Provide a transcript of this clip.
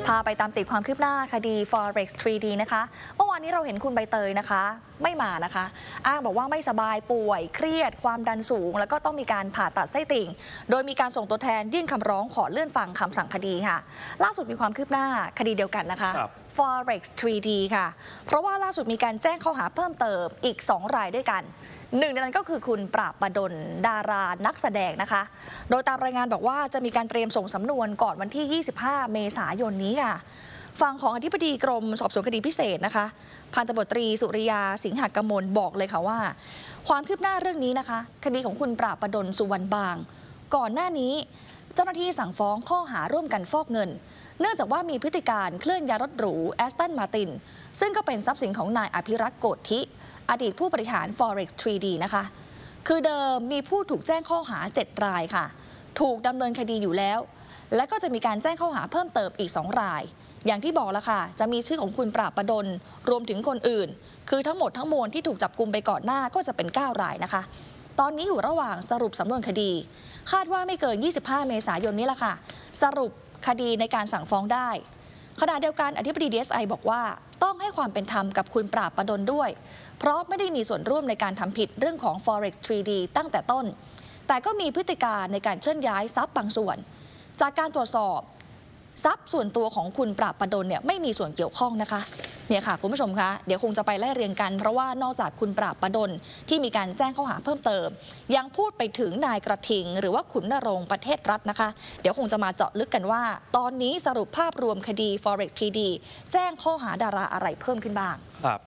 พาไปตามติดความคืบหน้าคดี Forex 3D นะคะเมื่อวานนี้เราเห็นคุณใบเตยนะคะไม่มานะคะอ้างบอกว่าไม่สบายป่วยเครียดความดันสูงแล้วก็ต้องมีการผ่าตัดไส้ติ่งโดยมีการส่งตัวแทนยื่นคำร้องขอเลื่อนฟังคำสั่งคดีค่ะล่าสุดมีความคืบหน้าคดีเดียวกันนะคะ Forex 3D ค่ะเพราะว่าล่าสุดมีการแจ้งข้อหาเพิ่มเติมอีก2 รายด้วยกันหนึ่งในนั้นก็คือคุณปราบประดลดารานักแสดงนะคะโดยตามรายงานบอกว่าจะมีการเตรียมส่งสำนวนก่อนวันที่ 25 เมษายนนี้ค่ะฝั่งของอธิบดีกรมสอบสวนคดีพิเศษนะคะพันตำรวจตรีสุริยาสิงหกมลบอกเลยค่ะว่าความคืบหน้าเรื่องนี้นะคะคดีของคุณปราบประดลสุวรรณบางก่อนหน้านี้เจ้าหน้าที่สั่งฟ้องข้อหาร่วมกันฟอกเงินเนื่องจากว่ามีพฤติการเคลื่อนย้ายรถหรูแอสตันมาตินซึ่งก็เป็นทรัพย์สินของนายอภิรักษ์โกฏฐิอดีตผู้บริหาร Forex 3D นะคะคือเดิมมีผู้ถูกแจ้งข้อหา7 รายค่ะถูกดำเนินคดีอยู่แล้วและก็จะมีการแจ้งข้อหาเพิ่มเติมอีก2 รายอย่างที่บอกแล้วค่ะจะมีชื่อของคุณปราบประดลรวมถึงคนอื่นคือทั้งหมดทั้งมวลที่ถูกจับกุมไปก่อนหน้าก็จะเป็น9 รายนะคะตอนนี้อยู่ระหว่างสรุปสำนวนคดีคาดว่าไม่เกิน 25 เมษายนนี้ละค่ะสรุปคดีในการสั่งฟ้องได้ขณะเดียวกันอธิบดี DSI บอกว่าต้องให้ความเป็นธรรมกับคุณปราบประดลด้วยเพราะไม่ได้มีส่วนร่วมในการทำผิดเรื่องของ Forex 3D ตั้งแต่ต้นแต่ก็มีพฤติการในการเคลื่อนย้ายทรัพย์บางส่วนจากการตรวจสอบทรัพย์ส่วนตัวของคุณปราบประดลเนี่ยไม่มีส่วนเกี่ยวข้องนะคะเนี่ยค่ะคุณผู้ชมคะเดี๋ยวคงจะไปไล่เรียงกันเพราะว่านอกจากคุณปราบประดลที่มีการแจ้งข้อหาเพิ่มเติมยังพูดไปถึงนายกระทิงหรือว่าขุนนรงค์ประเทศรัฐนะคะเดี๋ยวคงจะมาเจาะลึกกันว่าตอนนี้สรุปภาพรวมคดี Forex 3D แจ้งข้อหาดาราอะไรเพิ่มขึ้นบ้าง